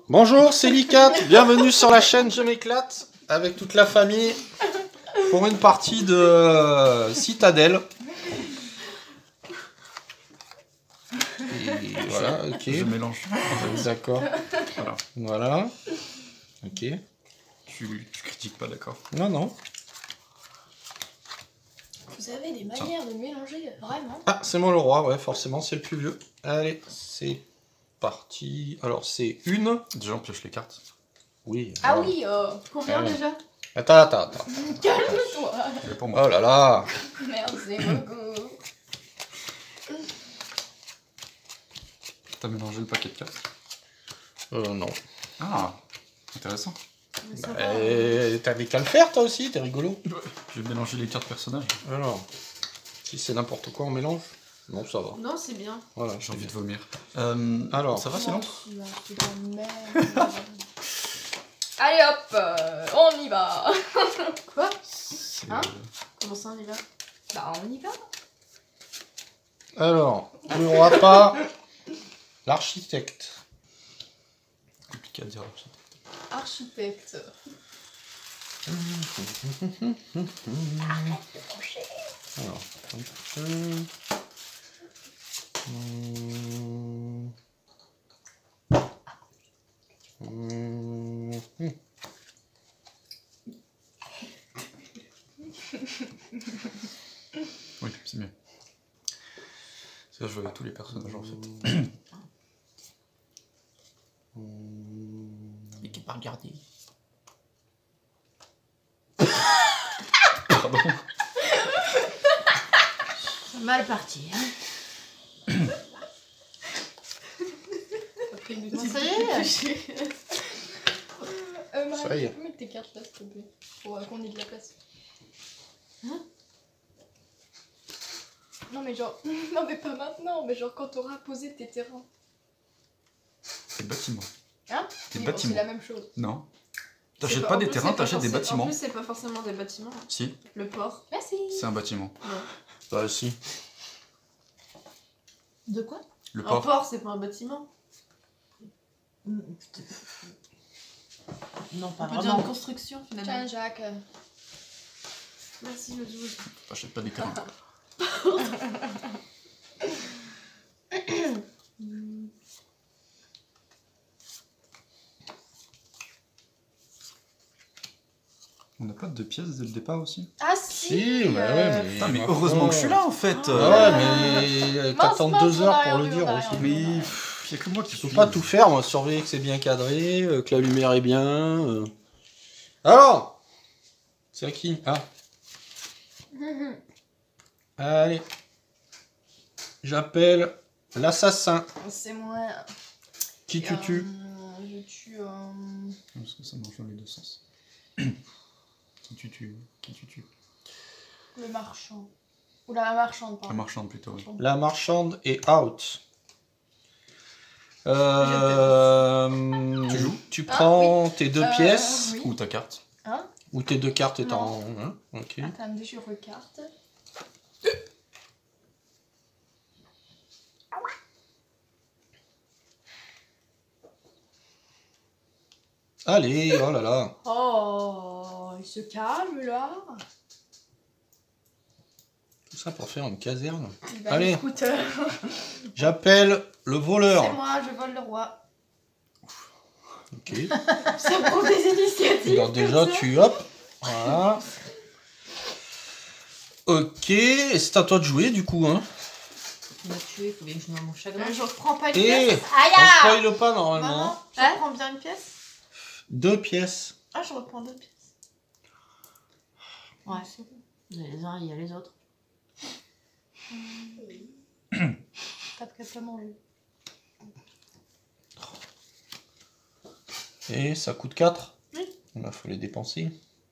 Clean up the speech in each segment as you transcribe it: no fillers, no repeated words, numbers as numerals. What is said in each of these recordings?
Bonjour, c'est Licat, bienvenue sur la chaîne Je m'éclate avec toute la famille pour une partie de Citadelle. Et voilà, ok. Je mélange. D'accord. Voilà. Voilà. Ok. Tu critiques pas, d'accord? Non, non. Vous avez des manières de mélanger, vraiment. Ah, c'est moi le roi, ouais, forcément, c'est le plus vieux. Allez, c'est parti. Alors, c'est une. Déjà, on pioche les cartes. Oui. Ah voilà. oui, combien déjà? Attends. Calme-toi. Mais pour moi. Oh là là. Merci beaucoup. T'as mélangé le paquet de cartes? Non. Ah, intéressant. Mais ça va. T'avais qu'à le faire, toi aussi, t'es rigolo. Je vais mélanger les cartes personnages. Alors, si c'est n'importe quoi, on mélange? Non, ça va. Non, c'est bien. Voilà, J'ai envie de vomir. Alors, ça va sinon? Allez hop, on y va. Quoi? Hein? Comment ça on y va? Bah on y va. Alors, le roi pas. L'architecte. Compliqué à dire. Architecte. Alors, Oui, c'est mieux. C'est là je vois tous les personnages en fait. Et qui pas regardé. Pardon. Mal parti, hein. Bon, ça y est. Ça y est. Tu peux mettre tes cartes là, s'il te plaît, pour qu'on ait de la place. Hein? Non mais genre, non mais pas maintenant, mais genre quand t'auras posé tes terrains. Des bâtiments. Hein? Des Oui, bâtiments. c'est la même chose. Non. T'achètes pas des terrains, t'achètes des bâtiments. En plus, c'est pas forcément des bâtiments. Si, Le port. Merci. c'est un bâtiment. bah si. De quoi? Le Un port. port, c'est pas un bâtiment. Non, pas On peut dire une vraiment. construction Tiens finalement. Jacques. Merci le zouz. T'achètes pas des terrains. On n'a pas de 2 pièces dès le départ aussi? Ah si. Si, bah ouais, Putain, mais ma heureusement foi. que je suis là en fait. Ouais, mais t'attends mince, 2 heures on a pour le rien dire vu, on a aussi. rien vu. Mais y a que moi qui Je peux suis. pas tout faire, moi, surveiller que c'est bien cadré, que la lumière est bien. Alors, c'est à qui? Ah, allez. J'appelle l'assassin. C'est moi. Qui tu tues? Je tue Parce que ça marche dans les deux sens. Qui tu tues? le marchand. Ou la marchande, La pardon. marchande plutôt, oui. La marchande est out. Tu joues? Tu prends tes 2 pièces Oui. Ou ta carte. Hein? ou tes 2 cartes Non. étant. Hein, ok. Attendez, je recarte. Allez, oh là là. Oh, il se calme là. Tout ça pour faire une caserne. Il va Allez. le scooter. J'appelle le voleur. C'est moi, je vole le roi. Ok. Ça prend des initiatives. Alors déjà, tu hop. Voilà. Ok, et c'est à toi de jouer du coup, hein. Tu m'as tué, il faut bien que je noie mon chagrin. Je reprends pas une Et pièce. on spoil pas normalement. Maman, je Hein? reprends bien une pièce. 2 pièces. Ah, je reprends 2 pièces. Ouais, c'est bon. Il y a les uns, il y a les autres. T'as de quoi manger. Et ça coûte 4. Oui. Il faut les dépenser.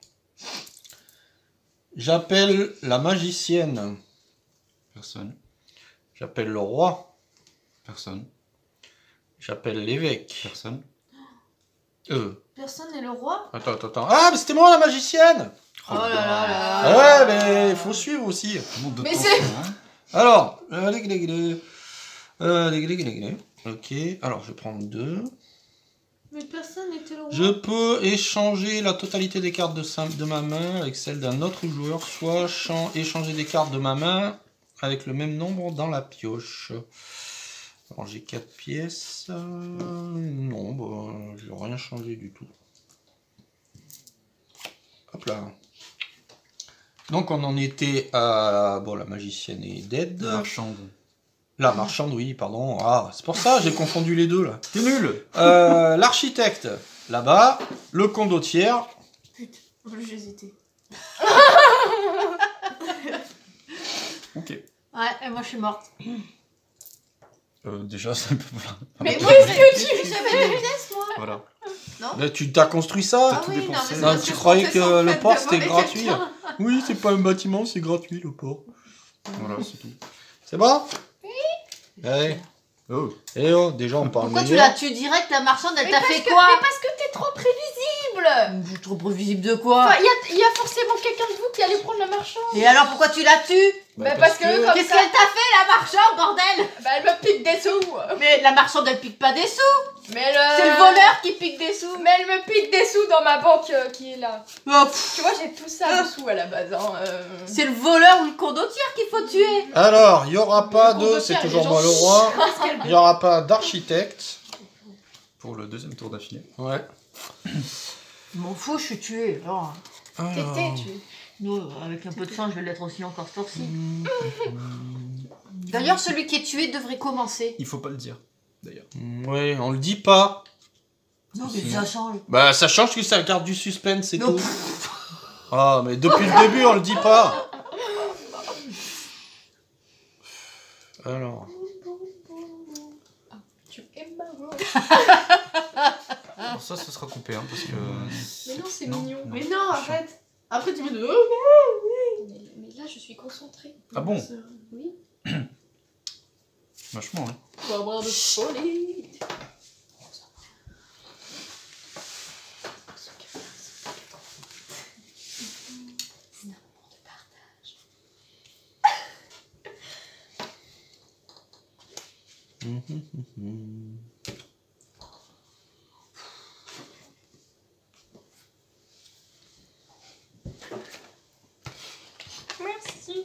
J'appelle la magicienne. Personne. J'appelle le roi. Personne. J'appelle l'évêque. Personne. Personne n'est le roi. Attends. Ah, mais c'était moi la magicienne! Oh là là là. Ah ouais, mais il faut suivre aussi. Mais c'est- Alors, ok, alors je vais prendre 2. Mais personne n'était le roi. Je peux échanger la totalité des cartes de ma main avec celle d'un autre joueur, soit échanger des cartes de ma main avec le même nombre dans la pioche. Alors j'ai 4 pièces. Non, bah, je vais rien changer du tout. Hop là. Donc on en était à... Bon, la magicienne est dead. Marchande. La marchande, oui, pardon. Ah, c'est pour ça, j'ai confondu les deux, là. T'es nul. L'architecte, là-bas. Le condottière. Putain, en plus j'hésitais. Ok. Ouais, et moi je suis morte. Déjà, c'est un peu plein. Mais moi, j'avais des pièces, moi. Voilà. Là, tu t'as construit ça? Ah tout oui, non, dépensé. mais c'est Non, parce tu je croyais pensais que sans le fait port, de c'était voler gratuit? quelqu'un. Oui, c'est pas un bâtiment, c'est gratuit, le port. Voilà, c'est tout. C'est bon? Oui. Allez. Oh. Eh oh, déjà, on parle Pourquoi tu meilleur. la tues direct, la marchande? Elle Mais t'a parce fait que- quoi? Mais parce que t'es trop prévisible. Je suis trop prévisible de quoi? Enfin, il y a forcément quelqu'un de vous qui allait prendre la marchande. Et alors pourquoi tu la tues? Bah, parce que comme Qu'est-ce ça, qu'elle t'a fait, la marchande, bordel? bah, elle me pique des sous. Mais la marchande, elle pique pas des sous. Mais C'est le voleur qui pique des sous. Mais elle me pique des sous dans ma banque qui est là. Oh, pff, Tu vois, j'ai tout ça dessous à la base. Hein, c'est le voleur ou le condottière qu'il faut tuer. Alors, il n'y aura pas Le de... condottière, C'est les toujours gens moi le roi. Parce Il n'y aura pas d'architecte. Pour le deuxième tour d'affilée. Ouais. Je m'en fous, je suis tuée. Alors, Alors. T'étais, tu. nous, avec un peu de sang, je vais l'être aussi encore ce tour-ci. D'ailleurs, celui qui est tué devrait commencer. Il faut pas le dire, d'ailleurs. Ouais, on le dit pas. Non, mais ça change. Bah, ça change que ça garde du suspense, c'est Non. tout. Ah, mais depuis le début, on le dit pas. Alors. Tu es marrant. Alors ça, ce sera coupé, hein, parce que... Mais non, c'est Non, mignon. non. Mais non, arrête. Après, tu me dis. Mais là, je suis concentrée. Ah bon? Oui. Vachement, hein. Faut avoir de folie. Merci.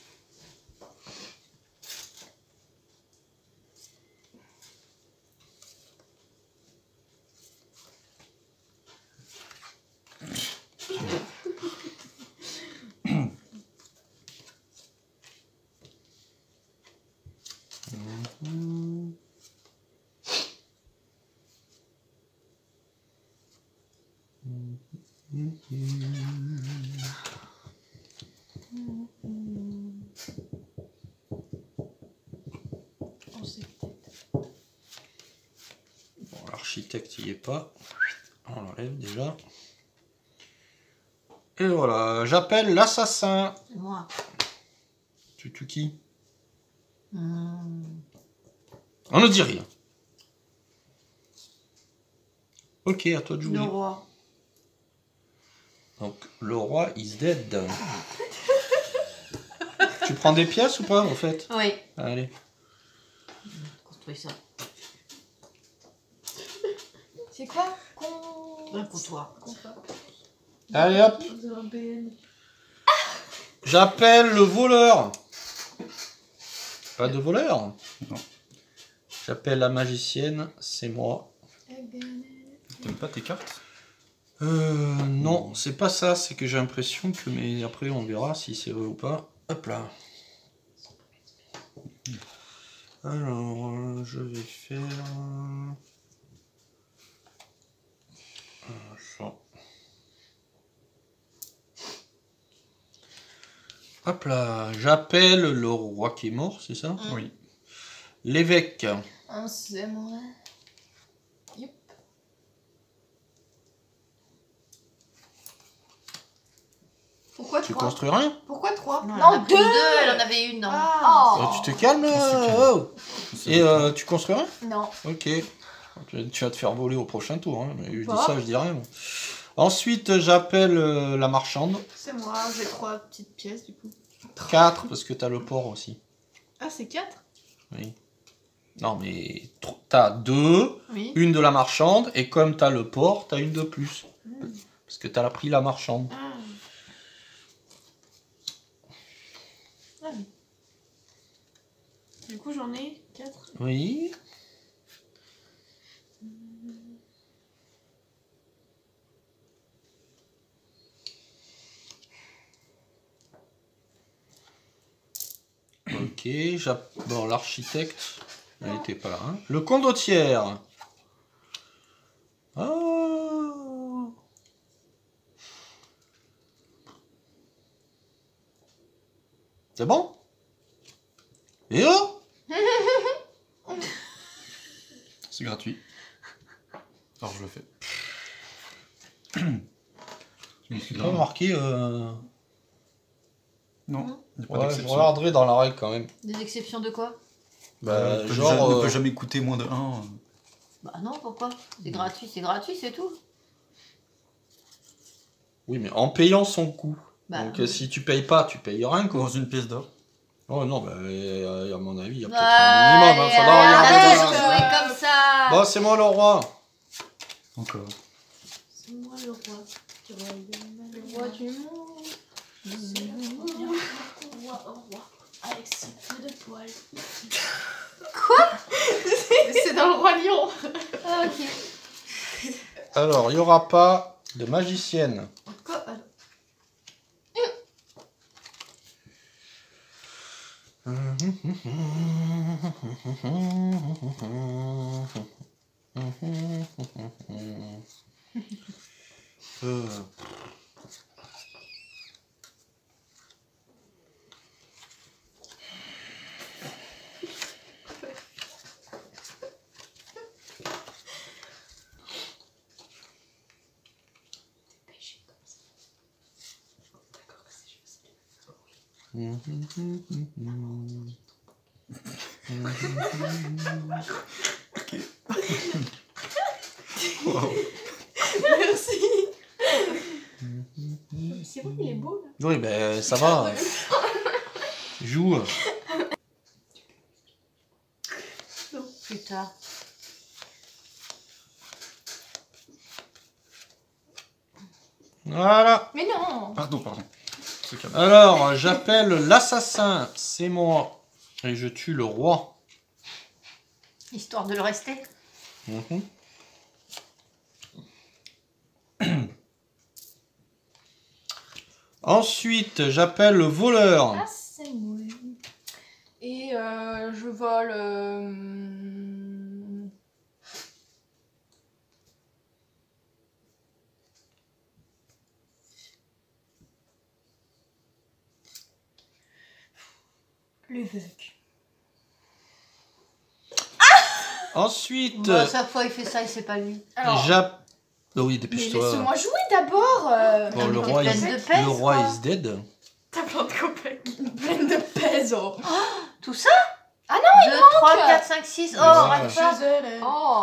Bon, l'architecte, il y est pas. On l'enlève déjà. Et voilà, j'appelle l'assassin. C'est moi. Tu qui? Hmm. On ne dit rien. Ok, à toi de jouer. Le roi. Donc, le roi is dead. Tu prends des pièces ou pas, en fait? Oui. Allez. Construis ça. C'est quoi Un comptoir. Allez, hop. J'appelle le voleur. Pas de voleur? Non. J'appelle la magicienne, c'est moi. T'aimes pas tes cartes? Non, c'est pas ça, c'est que j'ai l'impression que... Mais après, on verra si c'est vrai ou pas. Hop là. Alors, je vais faire... ça. Hop là, j'appelle le roi qui est mort, c'est ça? Oui. L'évêque. C'est moi. Youp. Pourquoi Tu 3 construis rien? Pourquoi 3 Non, Non, elle en a pris deux. Elle en avait une, non. Ah. Tu te calmes oh. Et tu construis rien? Non. Ok. Tu vas te faire voler au prochain tour. Hein. Mais je dis Quoi ça, je dis rien. Moi. Ensuite, j'appelle la marchande. C'est moi, j'ai 3 petites pièces du coup. 4, parce que t'as le port aussi. Ah, c'est 4 Oui. Non, mais t'as 2, Oui. une de la marchande, et comme t'as le port, t'as une de plus. Parce que t'as pris la marchande. Ah. Ah oui. Du coup, j'en ai 4. Oui. Ok, bon, l'architecte, elle n'était pas là. Hein. Le condottière. Ah. C'est bon? Et oh? C'est gratuit. Alors je le fais. Je me suis Pas marqué. Non, il n'y a pas Ouais, je d'exception. regarderai dans la règle quand même. Des exceptions de quoi? Bah, ne genre. peut jamais coûter moins de 1. Bah non, pourquoi? C'est gratuit, c'est tout. Oui, mais en payant son coût. Bah, Donc si tu payes pas, tu payes rien quoi. Dans une pièce d'or. Oh non, bah, à mon avis, il y a peut-être bah, un minimum. Hein. Faudra regarder. arrête dans de la- jouer comme ça. Bon, c'est moi le roi. Encore. C'est moi le roi. Le roi du monde. Roi. Avec ses feux de poil. Quoi? C'est dans le roi lion. Ah, ok. Alors, il n'y aura pas de magicienne. Encore. Merci. C'est bon, il est beau là. Oui, ben ça va. Joue. Plus tard. Voilà. Mais non. Pardon. Se calme. Alors, j'appelle l'assassin. C'est moi. Et je tue le roi. Histoire de le rester. Mhm. Ensuite, j'appelle le voleur. Ah, c'est moi. Et je vole. L'évêque. Ensuite, Bah, chaque fois il fait ça et c'est pas lui. Alors, j'appelle... Oh oui, mais dépêche-toi. laisse-moi jouer d'abord. Bon, Ah, le mais roi, t'es is... pleine de pèse, le roi quoi. is dead. T'as plein de copains. Pleine de peso. Tout ça? Ah non, 2, 3, 4, 5, 6. Oh, arrête Chez pas. elle.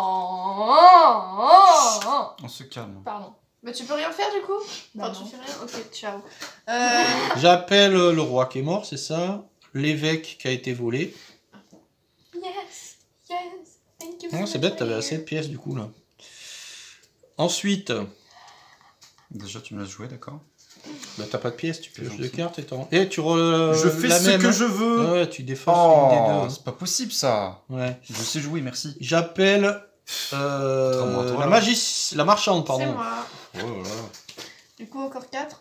Oh. On se calme. Pardon. Mais tu peux rien faire du coup? Bah Enfin, non. tu fais rien? Ok, ciao. J'appelle le roi qui est mort, c'est ça. L'évêque qui a été volé. Yes. Yes. Thank you. Ah, c'est bête, t'avais assez de pièces du coup là. Ensuite, Déjà, tu me laisses jouer, d'accord? bah, t'as pas de pièces, tu C'est pioches gentil. deux cartes et t'en... Et tu re... Je fais la ce même, que hein. je veux. Ouais, tu défausses une des Oh, deux. c'est pas possible ça. Ouais. Je sais jouer, merci. J'appelle Contrairement à toi, la là. la marchande, C'est pardon. moi. Oh là là. Du coup, encore 4.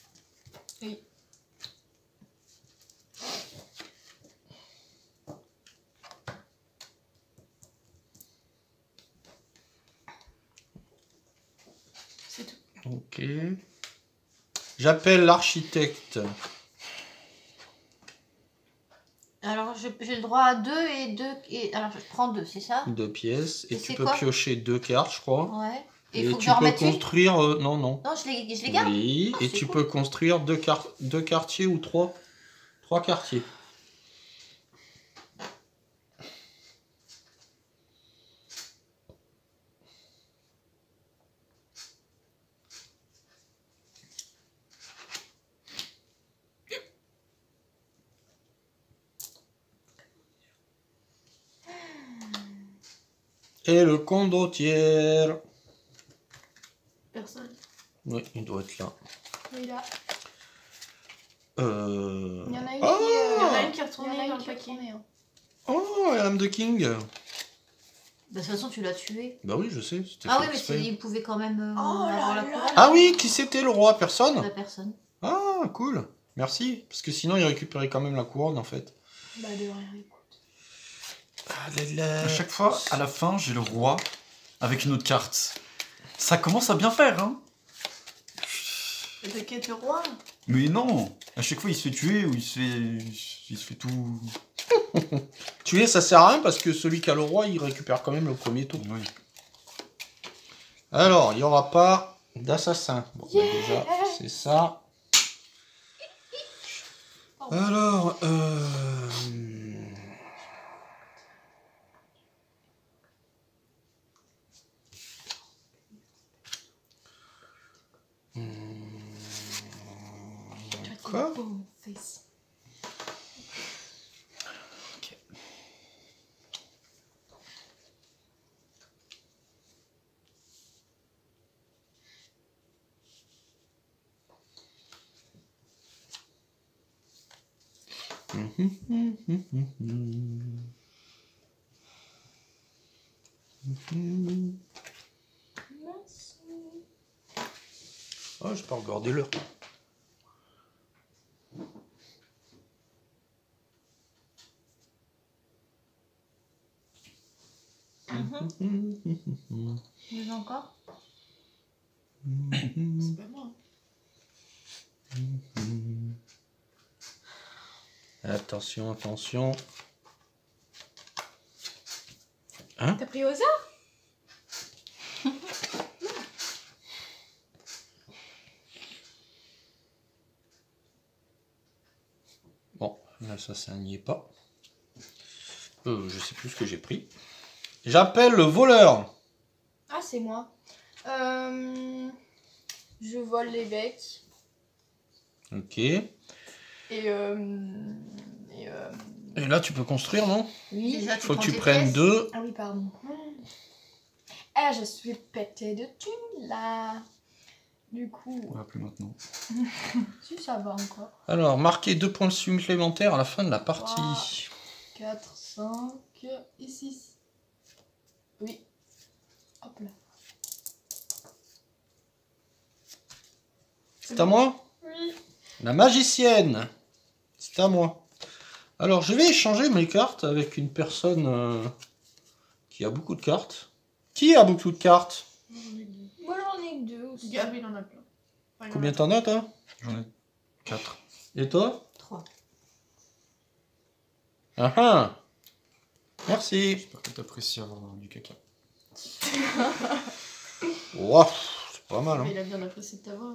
C'est tout. Ok. J'appelle l'architecte. Alors j'ai le droit à 2 et 2. Alors je prends 2, c'est ça? 2 pièces. Et Et tu c'est peux quoi piocher 2 cartes, je crois. Ouais. Et Et il faut que tu j'en peux remette une? construire... non, non. Non, je les garde. Oui, Ah, et c'est tu cool. peux construire deux quartiers ou trois quartiers. Et le condottiere. Personne. Oui, il doit être là. Oui, là. Il y en a une Oh, qui il y en a une qui est Il y en retournée a une dans le qui est paquet. retournée, hein. Oh, la Lame de King. De toute façon, tu l'as tué. Bah oui, je sais. c'était Ah fait oui, mais exprès. il pouvait quand même Oh là avoir la là. couronne. Ah oui, qui c'était le roi? Personne? La personne. Ah, cool. Merci. Parce que sinon, il récupérait quand même la couronne, en fait. Bah, de rien, écoute. Ah là là. À chaque fois, à la fin, j'ai le roi avec une autre carte. Ça commence à bien faire, hein. Et t'inquiète, le roi. Mais non, à chaque fois, il se fait tuer ou il se fait tout... Tuer, ça sert à rien parce que celui qui a le roi, il récupère quand même le premier tour. Oui. Alors, il n'y aura pas d'assassin. Bon, bah, déjà, c'est ça. Alors, quoi? Boom, face. Oh, j'ai pas regardé l'heure. Mais encore. C'est pas moi. Attention, attention. T'as pris au hasard? Bon, l'assassin n'y est pas. Je sais plus ce que j'ai pris. J'appelle le voleur. Ah, c'est moi. Je vole l'évêque. Ok. Et Et là, tu peux construire, non? oui. Déjà, Faut que prends tu tes prennes pièces. 2. Ah oui, pardon. Ah, je suis pété de thunes, là. Du coup, On va plus maintenant. si ça va encore. Alors, marquez 2 points supplémentaires à la fin de la partie. 4, 5 et 6. Oui. Hop là. C'est à moi? Oui. La magicienne. C'est à moi. Alors, je vais échanger mes cartes avec une personne qui a beaucoup de cartes. Qui a beaucoup de cartes? Moi, j'en ai que 2 aussi. Gab, il en a plein. Enfin, il en Combien a- t'en as, toi? J'en ai 4. Et toi? 3. Ah ah. Merci. J'espère que t'apprécies avoir du caca. Wow, c'est pas mal, hein. Mais il a bien apprécié de t'avoir.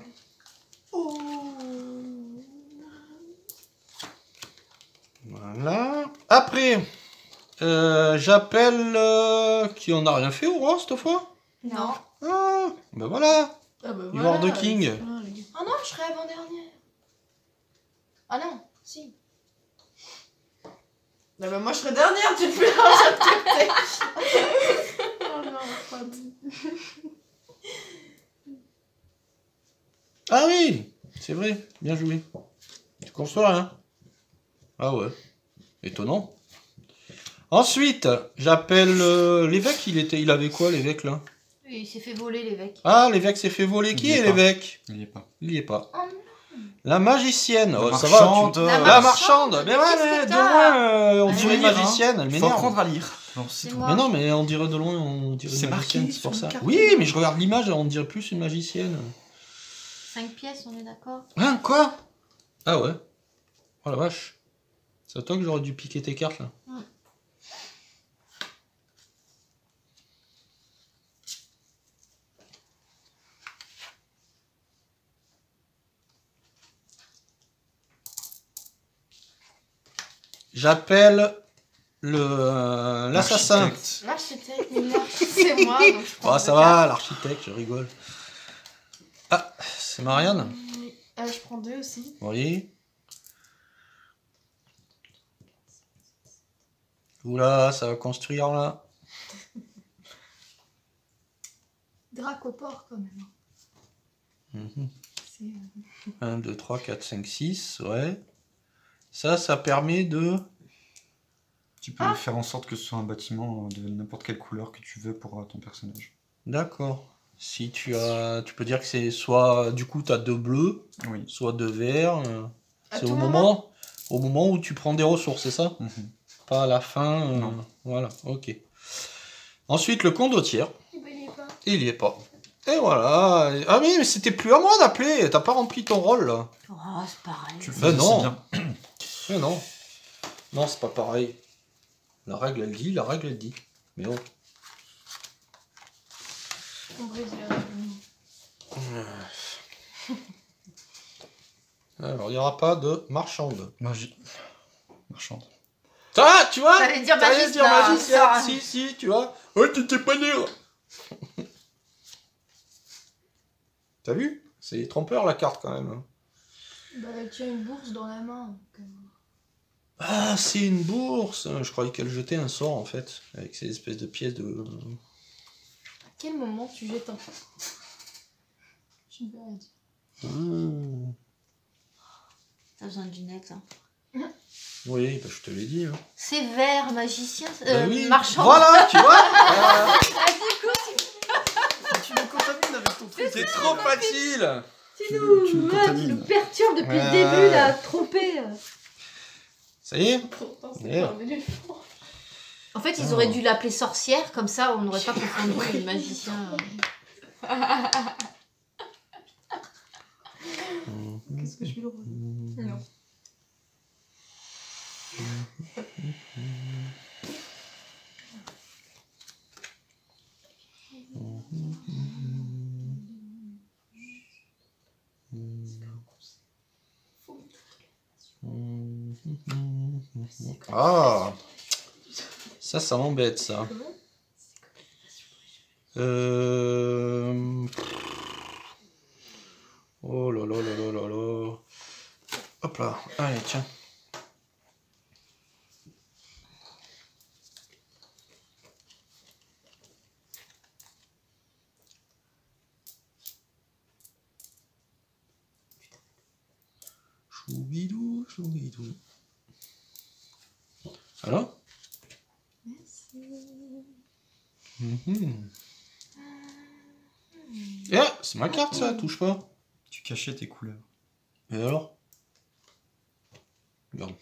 Voilà. Après, j'appelle... qui en a rien fait au roi, cette fois? Non. Ah, ben voilà. Ah bah You are the king. c'est plein, les gars. Ah non, je serai avant-dernière. Ah non, si. Ah bah moi je serais dernière, tu te fais un Oh non, Fred. Ah oui, c'est vrai, bien joué. Tu construis rien. Ah ouais, étonnant. Ensuite, j'appelle l'évêque. Il avait quoi, l'évêque, là? Il s'est fait voler l'évêque. Ah, l'évêque s'est fait voler. Qui Il y est est pas. l'évêque? Il y est pas. Il y est pas. Oh La magicienne. La Oh, ça marchande. va, La La marchande. marchande. Mais Mais ouais, qu'est-ce mais que de t'as loin, on Ah, dirait une lire, hein. magicienne. Elle Faut m'énerve. apprendre à lire. Non, c'est C'est tout. moi. Mais non, mais on dirait de loin, on dirait C'est une marqué magicienne, c'est pour sur ça. une carte. Oui, mais je regarde l'image, on dirait plus une magicienne. 5 pièces, on est d'accord? Hein, quoi? Ah ouais. Oh la vache. C'est à toi que j'aurais dû piquer tes cartes, là. J'appelle l'assassin. L'architecte. l'architecte, mais non. C'est moi, donc je prends Ah, deux ça va, l'architecte, je rigole. Ah, c'est Marianne? cartes. Oui. Je prends 2 aussi. Oui. Oula, ça va construire là. Dracopore quand même. Mhm. C'est, 1, 2, 3, 4, 5, 6, ouais. Ça permet de... Tu peux faire en sorte que ce soit un bâtiment de n'importe quelle couleur que tu veux pour ton personnage. D'accord. Si tu as... Tu peux dire que c'est soit... Du coup, tu as 2 bleus, Oui. soit 2 verts. À C'est tout au moment où tu prends des ressources, c'est ça? Mhm. Pas à la fin. Non. Voilà, ok. Ensuite, le condottiere. il y est pas. Il y est pas. Et voilà. Ah oui, mais c'était plus à moi d'appeler. T'as pas rempli ton rôle, là. Oh, c'est pareil. Tu le Ben fais non. bien. Mais non. Non, c'est pas pareil. La règle, elle dit, la règle, elle dit. Mais bon. On brise la règle. Alors, il n'y aura pas de marchande. Magie. Marchande. Ah, tu vois? T'allais dire T'allais magicien, dire magicien. ça. Si, tu vois. Oh, t'étais pas dire. T'as vu? C'est trompeur, la carte, quand même. Bah, elle tient une bourse dans la main. Donc, Ah, c'est une bourse. Je croyais qu'elle jetait un sort, en fait. Avec ces espèces de pièces de... à quel moment tu jettes un... Je ne vais rien dire. Mmh. T'as besoin d'une ex, hein. Oui, bah, je te l'ai dit. Hein. C'est vert, magicien, Bah oui. marchand. Voilà, tu vois. Tu me contamines avec ton truc. C'est trop facile. Tu Tu nous, me tu contamines. nous perturbes depuis le Ouais. début, là, trompé. Ça y est. Pourtant, c'est Yeah. pas un éléphant. En fait, ils auraient dû l'appeler sorcière, comme ça, on n'aurait pas confondu le magicien. Qu'est-ce que je fais le rôle? Non. Ah, ça m'embête, ça. Oh là là là là là là. Hop là, allez, tiens. Choubidou, choubidou. Alors? Mhm. Eh, c'est ma carte, ça, touche pas. Tu cachais tes couleurs. Et alors? Regarde.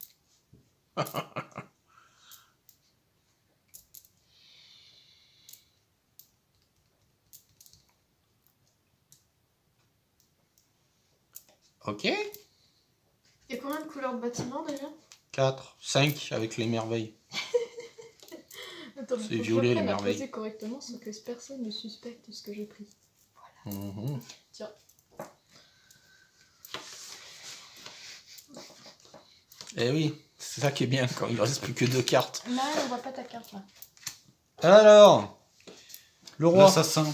Ok. Il y a combien de couleurs de bâtiment déjà? 4, 5 avec les merveilles. Attends, C'est faut que je violet, les reprenne à merveilles. poser correctement sans que personne ne suspecte ce que j'ai pris. Mhm. Tiens. Eh oui, c'est ça qui est bien quand il ne reste plus que 2 cartes. Non, on voit pas ta carte là. Alors, le roi. L'assassin.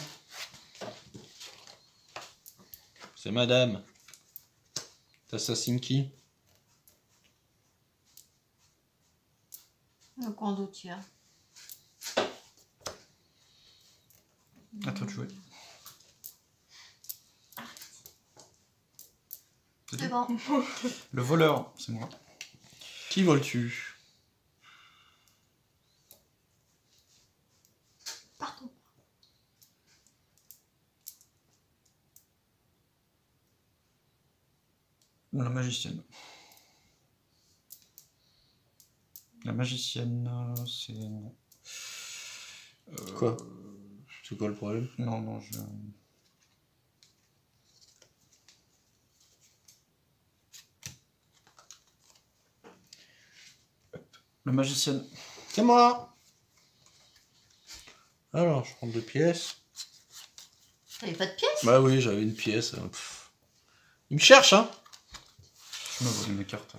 C'est madame. T'assassines qui? Le condottiere. À toi de jouer. C'est bon. Le voleur, c'est moi. Qui voles-tu? Pardon. La magicienne. La magicienne, c'est... non. Quoi? C'est quoi le problème? Non, non, je... La magicienne. C'est moi. Alors, je prends 2 pièces. T'avais pas de pièces? Bah oui, j'avais une pièce. Pff. Il me cherche, hein? Je me volé mes cartes.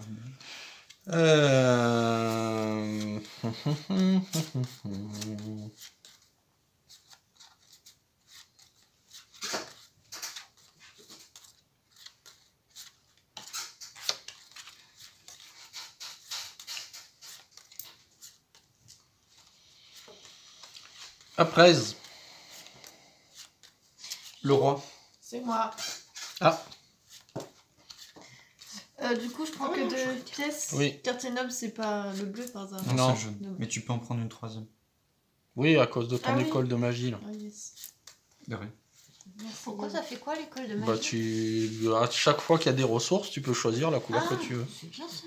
Après. Le roi. C'est moi. Ah, Du coup, je prends que 2 pièces. Oui. Quartier noble, c'est pas le bleu par hasard. Non, Non. c'est jaune. Mais tu peux en prendre une troisième. oui, à cause de ton Ah oui. école de magie, là. Ah, yes. De rien. Merci. Pourquoi ça fait quoi l'école de Bah, magie à chaque fois qu'il y a des ressources, tu peux choisir la couleur que tu veux. C'est bien ça.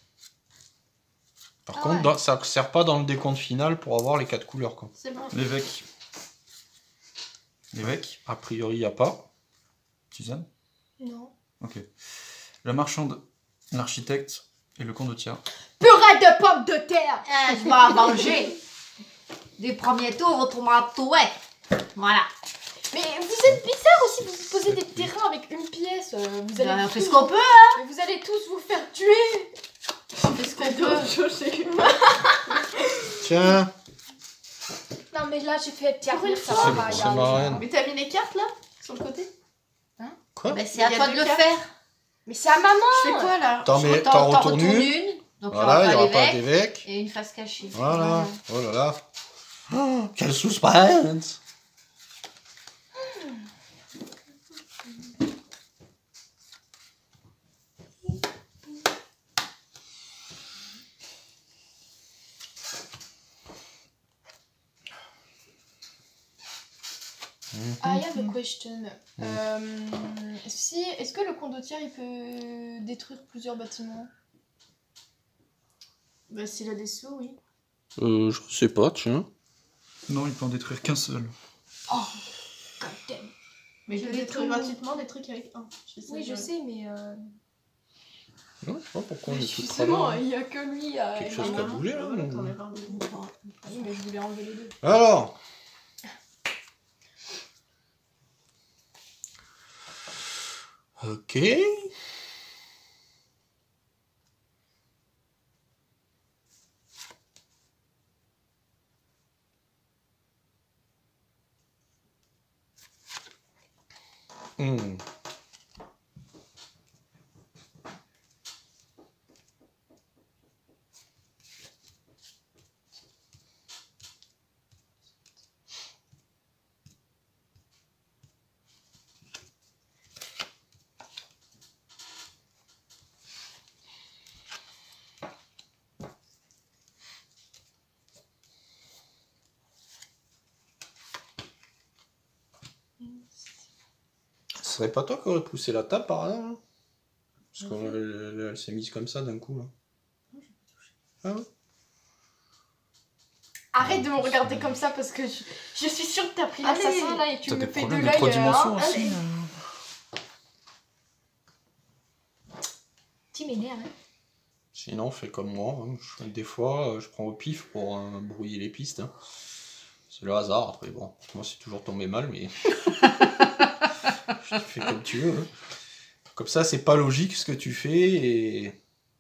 Par Ah contre, ouais. ça ne sert pas dans le décompte final pour avoir les 4 couleurs, quoi. C'est bon. L'évêque. L'évêque. A priori, il n'y a pas. Suzanne. Non. Ok. La marchande, l'architecte et le condottière. Purée de pommes de terre. Je vais en manger. Du premier tour au tomato, voilà. Mais vous êtes bizarre aussi, vous posez des terrains avec une pièce. Vous allez On fait tous ce qu'on vous- peut. Mais vous allez tous vous faire tuer. Est-ce qu'on peut Tiens, Non mais là j'ai fait tiens, Pour une ça fois. va pas. C'est y a- ma reine. Mais t'as mis les cartes là sur le côté? Quoi? Ben, c'est Il y à a toi deux de le cartes. faire. Mais c'est à maman. Je fais quoi là? T'en retournes une. Donc Voilà, il n'y aura pas l'évêque d'évêque. et une face cachée. Voilà. Oh là là. Oh, quel suspense. I have a question. Est-ce que le condottière il peut détruire plusieurs bâtiments? Bah, s'il a des sous, oui. Je sais pas, tiens. Non, il peut en détruire qu'un seul. God damn. Mais Je je l'ai détruis tout. gratuitement des trucs avec 1. Oui je sais mais Non, je sais pas pourquoi on est tout justement travers. il y a que lui Quelque chose qui a bougé, là, ou- T'en as parlé. Oui mais je voulais enlever les deux. Alors. Ok. Hmm. Ce serait pas toi qui aurais poussé la table par là, hein? Parce qu'elle s'est mise comme ça d'un coup, là. Ah ouais? Arrête de me regarder comme ça parce que je suis sûre que t'as pris Allez. l'assassin là et tu T'as me des fais de problèmes de l'œil. 3 dimensions hein. aussi. Allez. Tu m'énerves. Hein. Sinon, fais comme moi. Hein. Des fois, je prends au pif pour brouiller les pistes. Hein. C'est le hasard. Après, bon, moi, c'est toujours tombé mal, mais. Tu fais comme tu veux. Hein. Comme ça, c'est pas logique ce que tu fais et.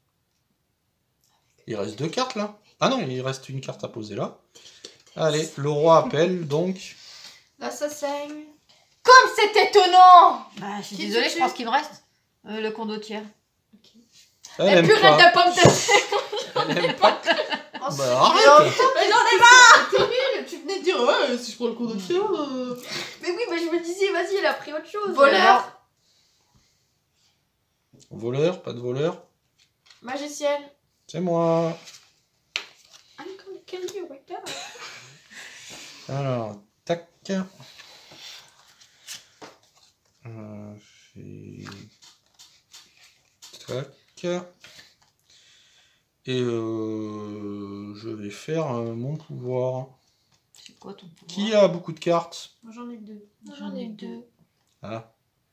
Il reste 2 cartes là. Ah non, il reste une carte à poser là. Allez, le roi appelle donc. L'assassin. Comme c'est étonnant. Bah, je suis Qui désolée, tu je pense qu'il me reste le condottière. Elle Et aime purée pas. de pommes de terre. Elle aime pas. Oh, Bah arrête. mais j'en ai marre. T'es nul. Tu venais de dire, ouais, si je prends le condottière. Mais oui, mais je me disais, vas-y, elle a pris autre chose. Voleur. Voleur, pas de voleur. Magicienne. C'est moi. I'm gonna kill you right now. Alors, tac. J'ai- Tac. Et je vais faire mon pouvoir. C'est quoi ton pouvoir? Qui a beaucoup de cartes? Moi, j'en ai 2. J'en ai 2. Ah.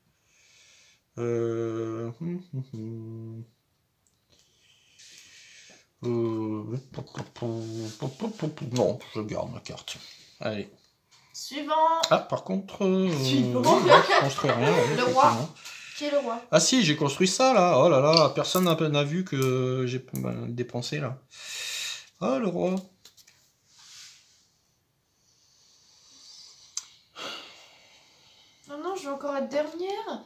Non, je garde ma carte. Allez. Suivant. Ah, par contre, Suivant. je construis rien. ouais, Le roi. effectivement. Qui est le roi? Ah si, j'ai construit ça là. Oh là là, personne n'a vu que j'ai dépensé là. Ah le roi. Non, non, je vais encore être dernière.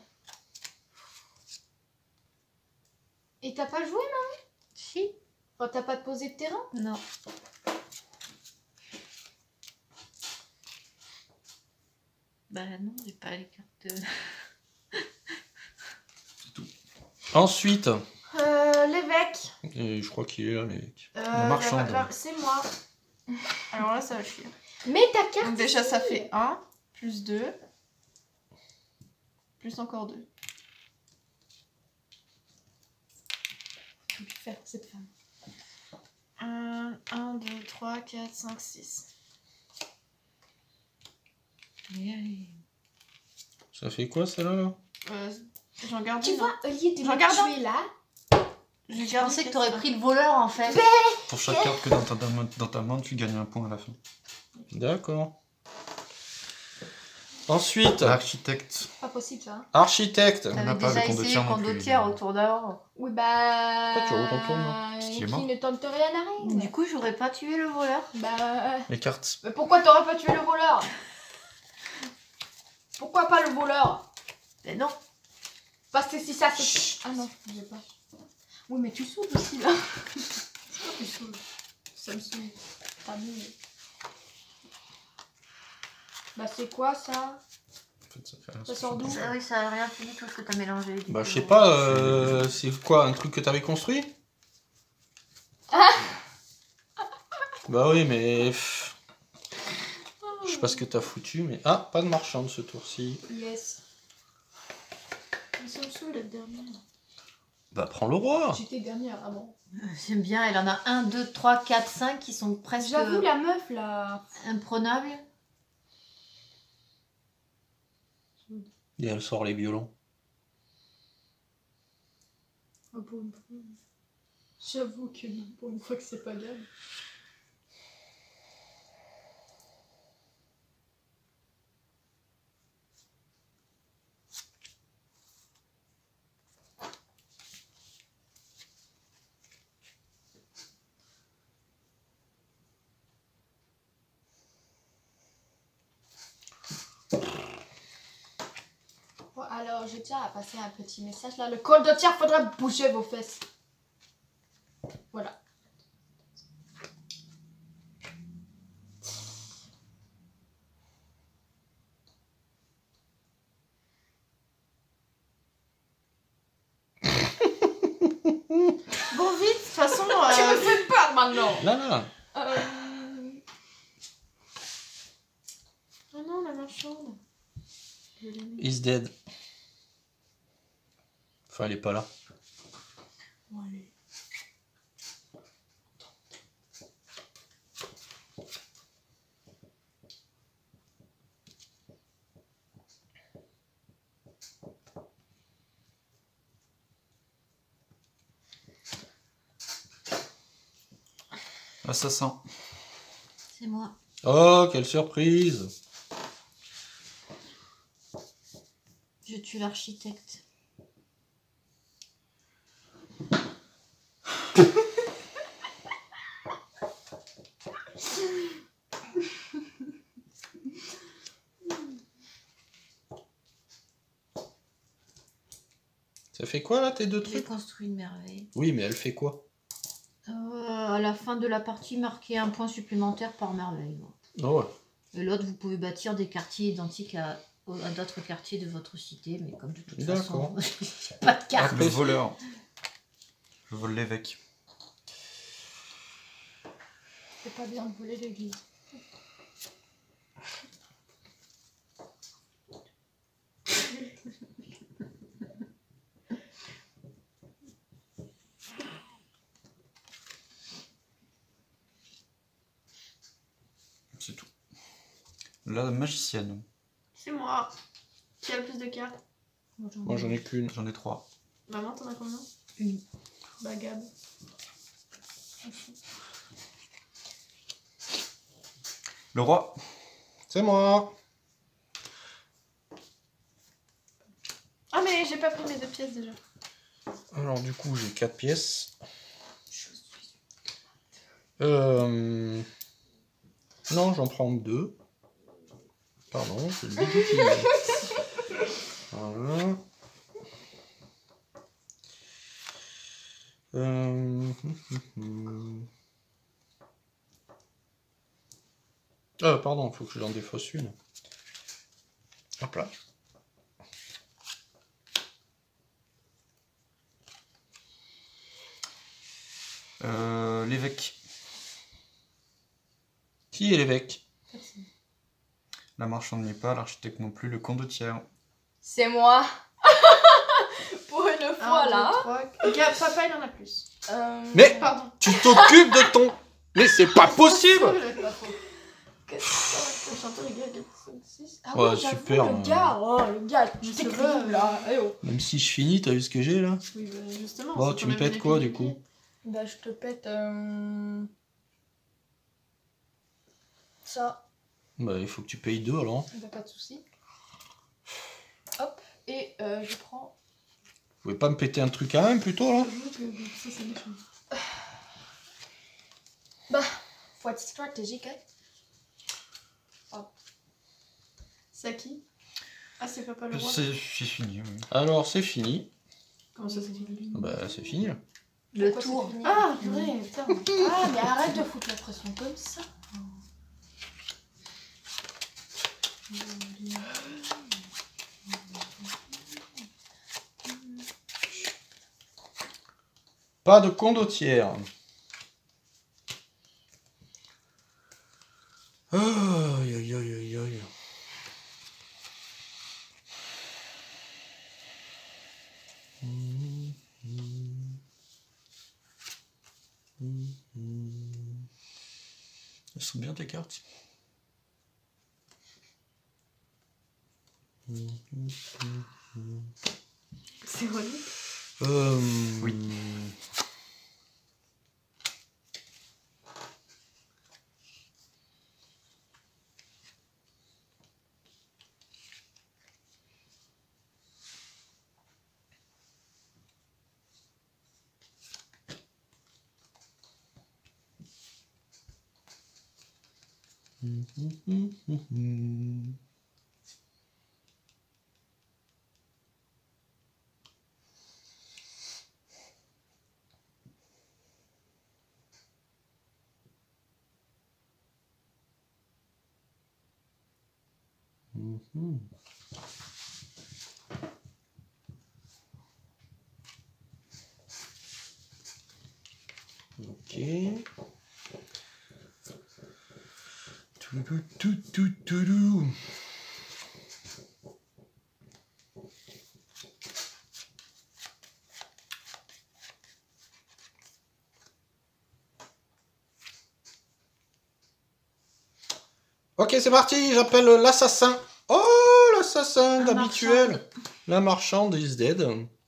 Et t'as pas joué, non? Si. Enfin, t'as pas posé de terrain? Bah non, j'ai pas les cartes. C'est tout. Ensuite, L'évêque. et je crois qu'il est là, l'évêque. La marchande. C'est moi. Alors là, ça va chier. Mais ta carte. Donc déjà, ça fait 1, plus 2, plus encore 2. Tout lui faire, cette femme. 1, 2, 3, 4, 5, 6. Ça fait quoi, celle-là là J'en garde Tu une, vois, hein. au lieu de J'en me garde tuer là, J'ai Je gardé pensais que cette t'aurais fois. pris le voleur en fait. Pour chaque carte que dans ta main, tu gagnes un point à la fin. D'accord. Ensuite, Architecte. pas possible ça. Hein. architecte. On T'avais n'a pas déjà le essayé condottière non condottière plus. autour d'avant. Oui, bah. Pourquoi tu retournes, Parce qu'il est Qui mort. ne tente rien à rien. Du coup, j'aurais pas tué le voleur. Bah. Les cartes. Mais pourquoi t'aurais pas tué le voleur? Pourquoi pas le voleur? Mais non. Parce que si ça c'est. Ah non, j'ai pas. Oui, mais tu saoules aussi là. C'est quoi tu saoules? Ça me saoule. Pas mieux. Bah, c'est quoi ça? En fait, ça fait rien. Ça sort d'où? Ah oui, ça a rien fini tout ce que t'as mélangé. du Bah, coup. je sais pas, c'est quoi, un truc que t'avais construit? Bah oui, mais... Je sais pas ce que t'as foutu, mais... Ah, pas de marchande ce tour-ci. Yes. Mais ça me saoule d'être dernière. Bah, prends le roi. J'étais dernière avant. J'aime bien, elle en a 1, 2, 3, 4, 5 qui sont presque J'avoue, la meuf là. imprenables. Et elle sort les violons. Oh, pour une fois. J'avoue que non, pour une fois que c'est pas grave. Bon, alors, je tiens à passer un petit message là. Le condottière, faudra bouger vos fesses. Voilà. Bon, vite, de toute façon. Tu me fais peur maintenant. Là, là. Oh non, la marchande. Je l'aimais. He's dead. Enfin, elle est pas là. Bon, allez. Assassin. C'est moi. Oh, quelle surprise. Je tue l'architecte. Ça fait quoi, là, tes deux J'ai trucs? construit une merveille. Oui, mais elle fait quoi? À la fin de la partie, marquez un point supplémentaire par merveille. Oh, ouais. Et l'autre, vous pouvez bâtir des quartiers identiques à d'autres quartiers de votre cité, mais comme de toute façon, D'accord. j'ai pas de carte. Le voleur. Je vole l'évêque. C'est pas bien de voler l'église. C'est tout. La magicienne. C'est moi. Qui a le plus de cartes? Moi, j'en ai qu'une. J'en ai 3. Maman, t'en as combien? Une. Bah, Gab. Le roi. C'est moi. Ah, mais j'ai pas pris mes 2 pièces déjà. Alors, du coup, j'ai 4 pièces. Non, j'en prends 2. Pardon, je l'ai utilisé. Voilà. Ah, pardon, il faut que je l'en défausse une. Hop là. L'évêque. Qui est l'évêque? La marchande n'est pas, l'architecte non plus, le condottière. C'est moi. Pour une fois, 1, 2, là. 3. Regarde, papa, il en a plus. Mais Pardon. tu t'occupes de ton... Mais c'est pas possible. Le chanteur, il gagne 6. Ah Ouais, ouais, j'avoue, super, le gars. Oh, le gars, Mais tu ça t'écris va, là. Eh oh. Même si je finis, t'as vu ce que j'ai là? Oui, bah, justement. Bon, c'est tu ton me pètes même quoi, épée du coup? Bah, je te pète ça. Bah, il faut que tu payes 2 alors. Bah, pas de soucis. Hop, et je prends. Vous pouvez pas me péter un truc à un plutôt là? Ça, c'est méchant. Bah, faut être stratégique, hein. C'est à qui? Ah, c'est papa le roi. C'est fini, oui. Alors, c'est fini. Comment ça, c'est fini? Bah, c'est fini là. Le Pourquoi tour. c'est fini? Ah, purée, putain. Ah, mais arrête de foutre la pression comme ça. Pas de condottière. Aïe aïe aïe aïe aïe. Elles sont bien tes cartes. C'est relié. Oui. Ok. Toudou. Ok, c'est parti, j'appelle l'assassin. Oh, l'assassin d'habituel. La marchande is dead.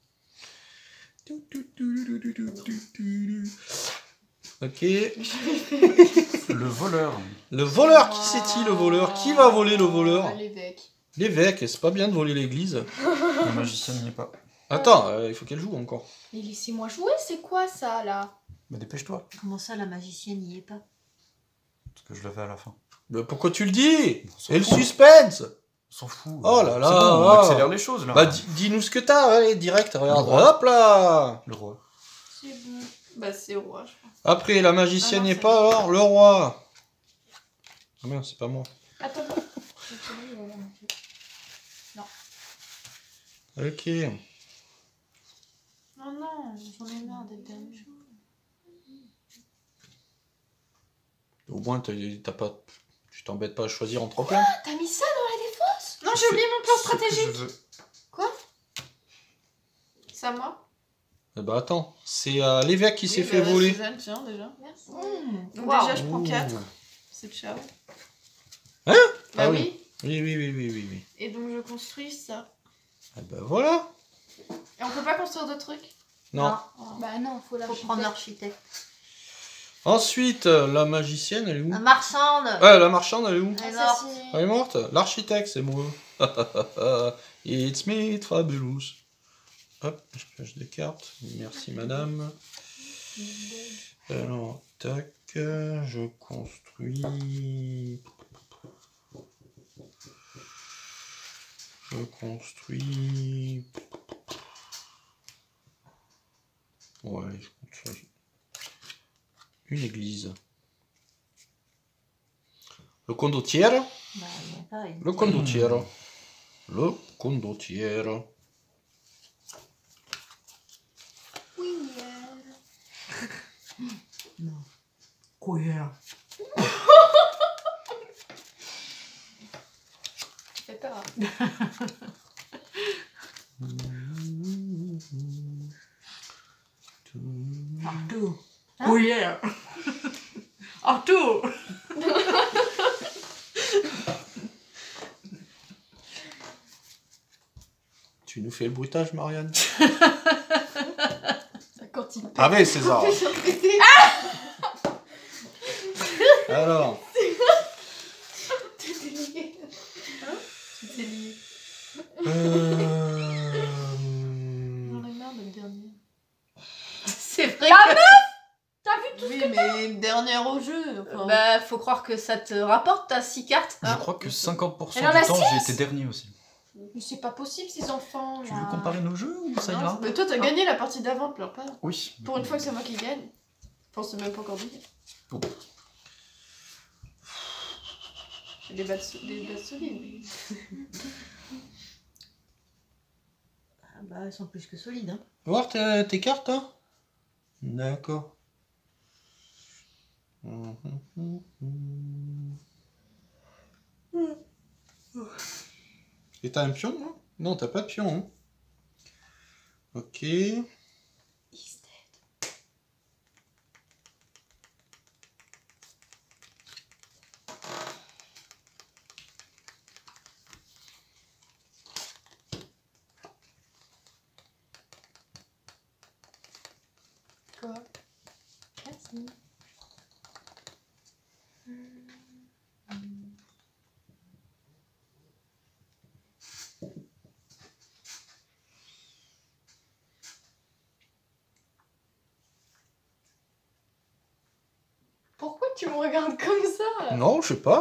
Ok. Le voleur. Le voleur, qui c'est-il le voleur? Qui va voler le voleur? L'évêque. L'évêque, c'est pas bien de voler l'église. La magicienne n'y est pas. Attends, il faut qu'elle joue encore. Mais laissez-moi jouer, c'est quoi ça là? Mais dépêche-toi, Comment ça, la magicienne n'y est pas? parce que je le fais à la fin. Mais pourquoi tu le dis? On s'en Et le fout. suspense? On s'en fout. Oh là là, C'est bon, on ah. accélère les choses là. Bah dis-nous ce que t'as, allez, direct, regarde. Le roi. Hop là. Le roi. C'est bon. Bah, c'est au roi, je crois. Après, la magicienne Ah non, n'est c'est pas, alors le roi. Ah merde, c'est pas moi. Attends. Ok. Non, non, j'en ai marre d'être dernier. Au moins, t'as pas... tu t'embêtes pas à choisir entre plein. Ah, t'as mis ça dans la défense? Non, j'ai oublié mon plan Ce que stratégique. je veux. C'est à moi. Eh bah attends, c'est l'évêque qui s'est Oui, fait bah, voler. Suzanne, tiens, déjà. Merci. Donc Wow. déjà, je prends Ouh. 4. C'est ciao. Hein? Bah Ah oui. Oui. Et donc, je construis ça. Eh bah voilà. Et on peut pas construire d'autres trucs? Non. Bah non, faut Faut l'architecte. prendre l'architecte. Ensuite, la magicienne, elle est où? La marchande. La marchande, elle est où? Elle est morte. Assassiné. Elle est morte. L'architecte, c'est moi. It's me, Fabulous. Hop, je pioche des cartes. Merci, madame. Alors, tac, je construis. Ouais, je construis une église. Le condottiere. Bah, il y a pas une. Le condottiere. Le condottiere. Oui. Non. Couillère. Fais peur. Arthur. Couillère. Arthur. Tu nous fais le bruitage, Marianne? Ça continue. Ah oui, César. Alors. T'es lié. Hein? T'es lié. J'en ai marre d'être dernier. C'est vrai. La que... T'as vu tout Oui, mais dernière au jeu. Enfin, Bah, faut croire que ça te rapporte ta 6 cartes. Je crois que 50% Elle en a du temps, six. j'ai été dernier aussi. Mais c'est pas possible, ces enfants. Tu là. veux comparer nos jeux ou ça ira? mais toi, t'as gagné la partie d'avant, pleure pas. Oui. Pour une fois que c'est moi qui gagne. Enfin, c'est même pas encore dit. Oh. Des bases solides. mais- Ah bah, elles sont plus que solides. Hein. Tu vas voir tes cartes, toi? D'accord. Et t'as un pion, non? Non, t'as pas de pion. Hein. Ok. Quoi? Merci. Pourquoi tu me regardes comme ça? Non, je sais pas.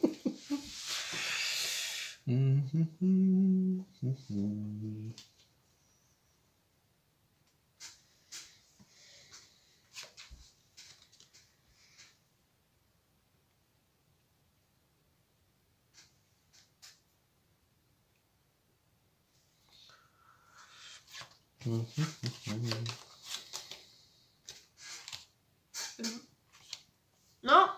Non.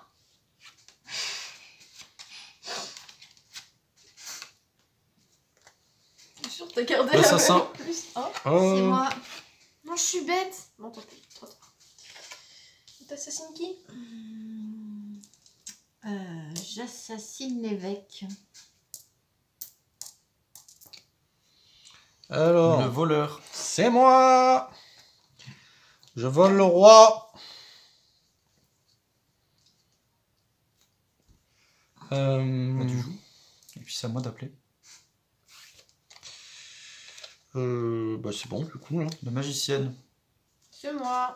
C'est sûr que t'as gardé la L'assassin. même plus 1. C'est moi. Non, je suis bête. Bon, tant pis, trop tard. T'assassines qui? J'assassine l'évêque. Alors, Le voleur. c'est moi. Je vole le roi. Là, tu joues. Et puis c'est à moi d'appeler. Bah c'est bon du coup là. La magicienne. C'est moi.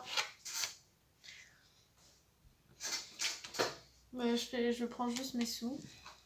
Mais je prends juste mes sous.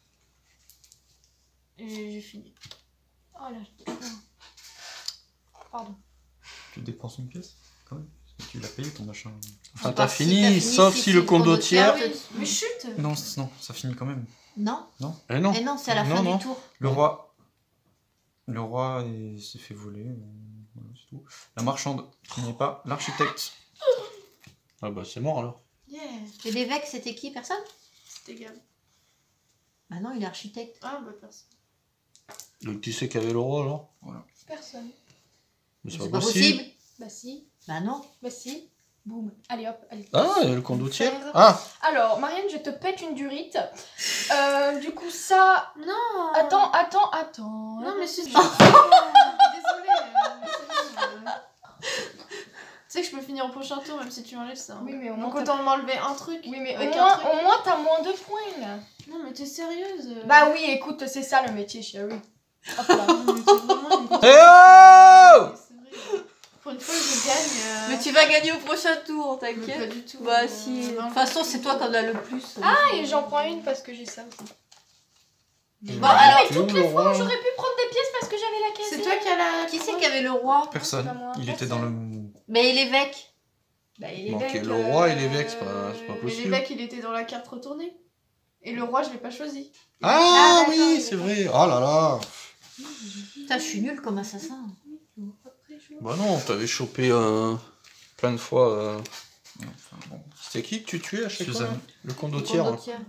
Et j'ai fini. Oh là. Pardon. Tu dépenses une pièce quand même. Parce que tu l'as payé ton machin. Enfin À t'as part si fini, sauf si le condottiere. Ah oui, mais chut! Non, non, ça finit quand même. Non. Eh non. Et non, c'est à la Non, fin non. du tour. Le roi. Le roi s'est fait voler. Voilà, c'est tout. La marchande qui n'est pas l'architecte. Ah bah c'est mort alors. Yeah! Et l'évêque, c'était qui? Personne? C'était Gab. Bah non, il est architecte. Ah bah personne. Donc tu sais qu'il y avait le roi alors? Personne. Mais c'est C'est pas pas possible. possible. Bah si. Bah non. Bah si. Boum. Allez hop, allez. Ah, il y a le condottiere. Ah, Alors, Marianne, je te pète une durite. Du coup, ça... Non! Attends. Non, mais c'est. Désolée. Mais c'est bon, Tu sais que je peux finir au prochain tour même si tu m'enlèves ça. hein. Oui, mais au Donc moins... autant m'enlever un truc. Oui, mais avec au un truc. moins t'as moins de points, là. Non, mais t'es sérieuse? Bah oui, écoute, c'est ça le métier, chérie. Hop là. Non, mais t'es vraiment une grosse- Eh oh! C'est vrai. Pour une fois que je gagne. Mais tu vas gagner au prochain tour, Mais t'inquiète. pas du tout. Bah si. De non, toute façon, c'est toi qui en as le plus. Ah, et j'en prends une parce que j'ai ça aussi. Bon, alors, Tu es où, le roi? J'aurais pu prendre des pièces parce que j'avais la caisse. C'est toi qui as la. qui c'est qui avait le roi? Personne. pas moi. Il était dans le. Mais l'évêque. Bah, et Manquait l'évêque, le roi et l'évêque, c'est pas Mais possible. l'évêque, il était dans la carte retournée. Et le roi, je l'ai pas choisi. Ah d'accord, oui, il c'est est vrai. Oh là là. Putain, je suis nulle comme assassin. Bah non, t'avais chopé plein de fois. Enfin, bon. C'était qui que tu tuais à chaque fois Suzanne. là Le condottière. Condottière.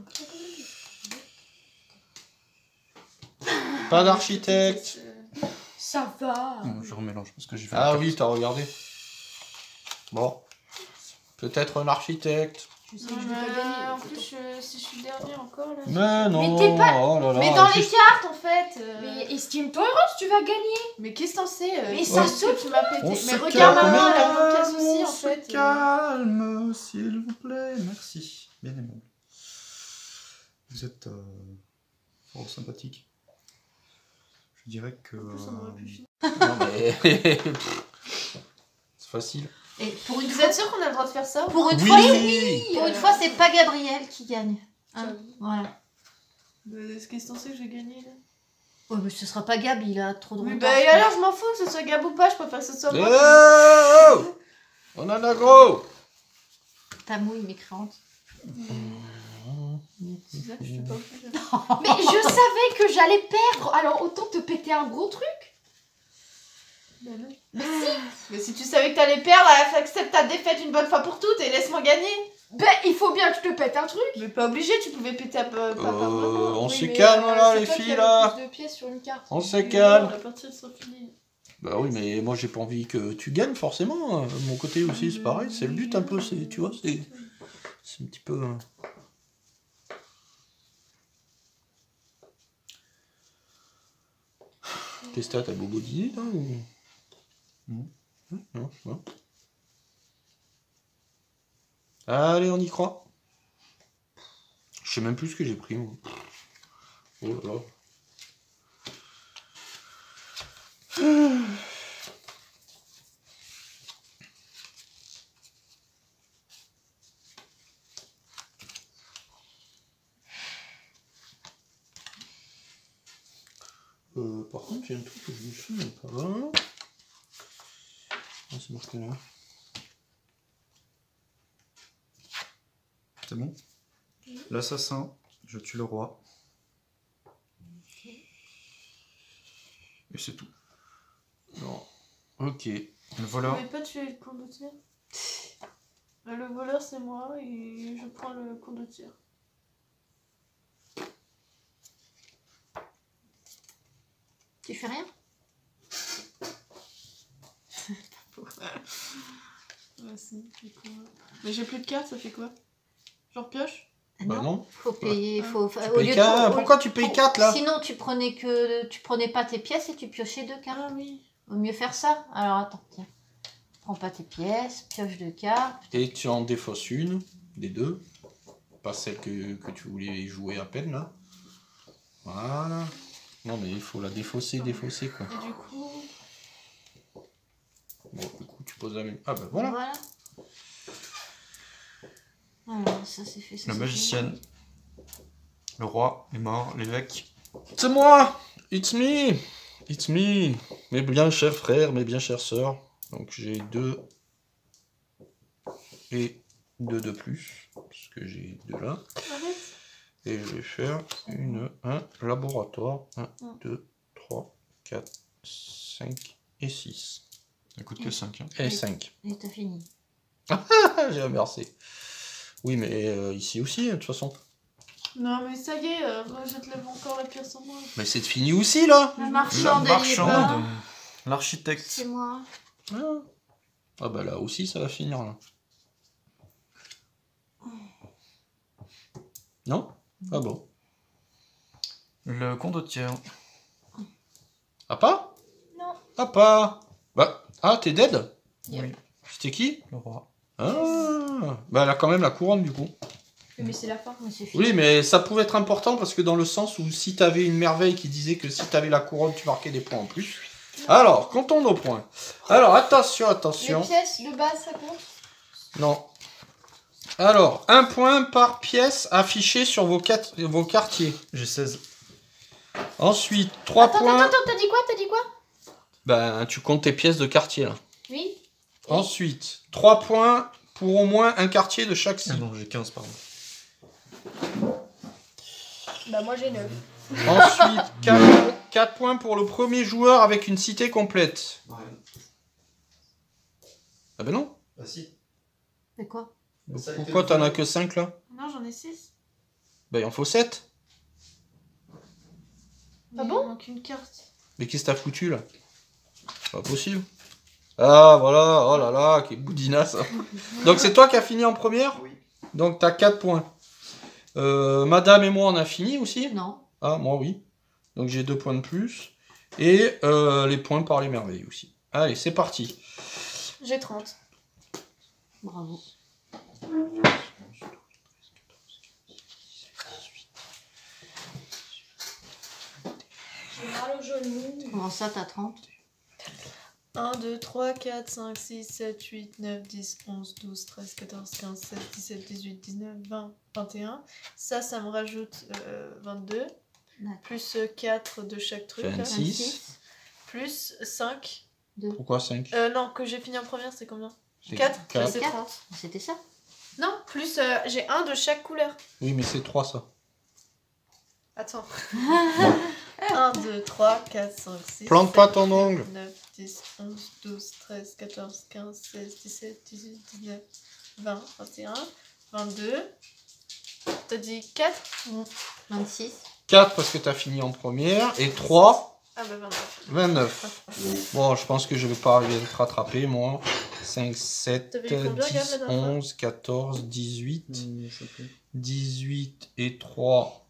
Pas d'architecte. Ça va. Non, je remélange parce que j'ai fait Ah la oui, t'as regardé. Bon. Peut-être un architecte. Je sais que je vais pas gagner. En plus, si je suis dernier encore là. Mais non. t'es pas- Oh là là, Mais dans les juste- cartes en fait. Mais estime-toi heureuse, tu vas gagner. Mais qu'est-ce que t'en sais Mais ça qu'est-ce que tu m'as pété. On se Mais regarde calme, maman, elle a mon casse aussi on en se fait. calme, s'il vous plaît. Merci. Bien aimable. Vous êtes fort sympathique. Je dirais que... En plus, on aurait pu finir. Non mais. C'est facile. Et pour une Vous fois, êtes sûr qu'on a le droit de faire ça pour une Oui. fois, pour une fois, c'est pas Gabriel qui gagne. Hein, voilà. Qu'est-ce que t'en sais que j'ai gagné là? Ouais, mais ce sera pas Gab, il a trop de Oui, retard. bah et alors je m'en fous que ce soit Gab ou pas, je préfère que ce soit moi. Oh, on en a gros. Ta mouille mécréante. C'est ça que je fais pas plus. Mais je savais que j'allais perdre, alors autant te péter un gros truc. Bah non. Mais si tu savais que t'allais perdre, accepte ta défaite une bonne fois pour toutes et laisse-moi gagner. Ben, il faut bien que je te pète un truc. Mais pas obligé, tu pouvais péter à pas On Oui, se mais, calme là, c'est les toi qui filles as le là. plus de pièces sur une carte. On se calme. La partie sera finie. Bah oui, mais moi j'ai pas envie que tu gagnes forcément. De mon côté aussi, c'est pareil. C'est le but un peu. C'est, tu vois, c'est un petit peu. Tes stats à bobo dîner là ou... Non, non. Allez, on y croit. Je sais même plus ce que j'ai pris. Moi. Oh là là. Par contre, il y a un truc que je me souviens pas. Ah, c'est marqué là. C'est bon. L'assassin, je tue le roi. Et c'est tout. Non. Ok. Le voleur, Vous pouvez pas tuer le condottière. Le voleur c'est moi et je prends le condottière. Tu fais rien? Ouais, si, c'est quoi. Mais j'ai plus de cartes, ça fait quoi? Genre pioche? Bah non. Faut payer, faut. Tu payes qu'un- Pourquoi tu payes 4 là? Sinon, tu prenais pas tes pièces et tu piochais 2 cartes. Ah oui. Vaut mieux faire ça. Alors attends, tiens. Prends pas tes pièces, pioche 2 cartes. Et tu en défausses une, des deux. Pas celle que tu voulais jouer à peine là. Voilà. Non mais il faut la défausser quoi. Et du coup. Bon, du coup tu poses la même. Ah bah voilà. Alors, ça c'est fait. Ça, la c'est magicienne, le roi est mort, l'évêque. C'est moi. It's me. It's me. Mes bien chers frères, mes bien chères sœurs. Donc j'ai 2 et 2 de plus. Parce que j'ai 2 là. Arrête. Et je vais faire un laboratoire. 1, 2, 3, 4, 5 et 6. Ça coûte que 5. Hein. Et 5. Et t'as fini. J'ai inversé. Oui, mais ici aussi, de toute façon. Non mais ça y est, moi je te lève encore la pierre sans moi. Mais c'est fini aussi, là. La La marchande, elle y est pas. marchande, l'architecte. C'est moi. Ah bah là aussi, ça va finir, là. Non? Ah bon. Le condottière. Ah pas? Non. Ah pas. Bah, t'es dead? Oui, C'était qui? le roi. Ah, bah elle a quand même la couronne, du coup. Mais c'est la fin. Mais c'est fini. Oui, mais ça pouvait être important parce que dans le sens où si t'avais une merveille qui disait que si t'avais la couronne, tu marquais des points en plus. Alors, comptons nos points. Alors, attention, Les attention. pièces de base, ça compte? Non. Alors, 1 point par pièce affiché sur vos quartiers. J'ai 16. Ensuite, 3 points. Attends, t'as dit quoi? Ben, tu comptes tes pièces de quartier, là. Oui. Ensuite, 3 points pour au moins un quartier de chaque Ah cible. non, j'ai 15, pardon. Bah moi j'ai 9. Ensuite, 4 4 points pour le premier joueur avec une cité complète. Marianne. Ah ben non. Bah si. C'est quoi? Pourquoi t'en as que 5 là? Non, j'en ai 6. Ben il en faut 7. Ah bon? Il manque une carte. Mais qu'est-ce que t'as foutu là? C'est pas possible. Ah voilà, oh là là, quel boudina ça. Donc c'est toi qui as fini en première? Oui. Donc t'as 4 points. Madame et moi on a fini aussi? Non. Ah moi oui. Donc j'ai 2 points de plus. Et les points par les merveilles aussi. Allez, c'est parti. J'ai 30. Bravo. J'ai mal au genou. Comment ça, t'as 30? 1, 2, 3, 4, 5, 6, 7, 8, 9, 10, 11, 12, 13, 14, 15, 16, 17, 18, 19, 20, 21. Ça me rajoute 22. D'accord. Plus 4 de chaque truc. là. 26. Plus 5. Pourquoi 5? Non, que j'ai fini en première, c'est combien? C'est 4. 4. C'est 4. 30. C'était ça? Non, plus j'ai 1 de chaque couleur. Oui, mais c'est 3 ça. Attends. 1, 2, 3, 4, 5, 6. Plante pas ton ongle. 9, 10, 11, 12, 13, 14, 15, 16, 17, 18, 19, 20, 21, 22. T'as dit 4? 26. 4 parce que t'as fini en première. Et 3, Ah bah 29. 29. Bon, je pense que je vais pas arriver à te rattraper, moi. 5, 7, T'avais eu combien, Gab, la 10, dernière fois 11, 14, 18. Je sais plus. 18 et 3,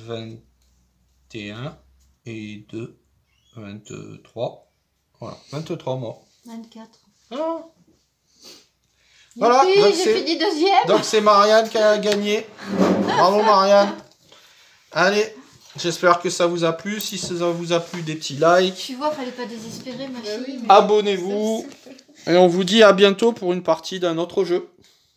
21. Et 2, 23. Voilà, 23 moi. 24. Ah. Voilà, Youpi, donc j'ai c'est- fini deuxième. Donc c'est Marianne qui a gagné. Bravo Marianne. Allez, j'espère que ça vous a plu. Si ça vous a plu, des petits likes. Tu vois, fallait pas désespérer, ma fille. Abonnez-vous. Et on vous dit à bientôt pour une partie d'un autre jeu.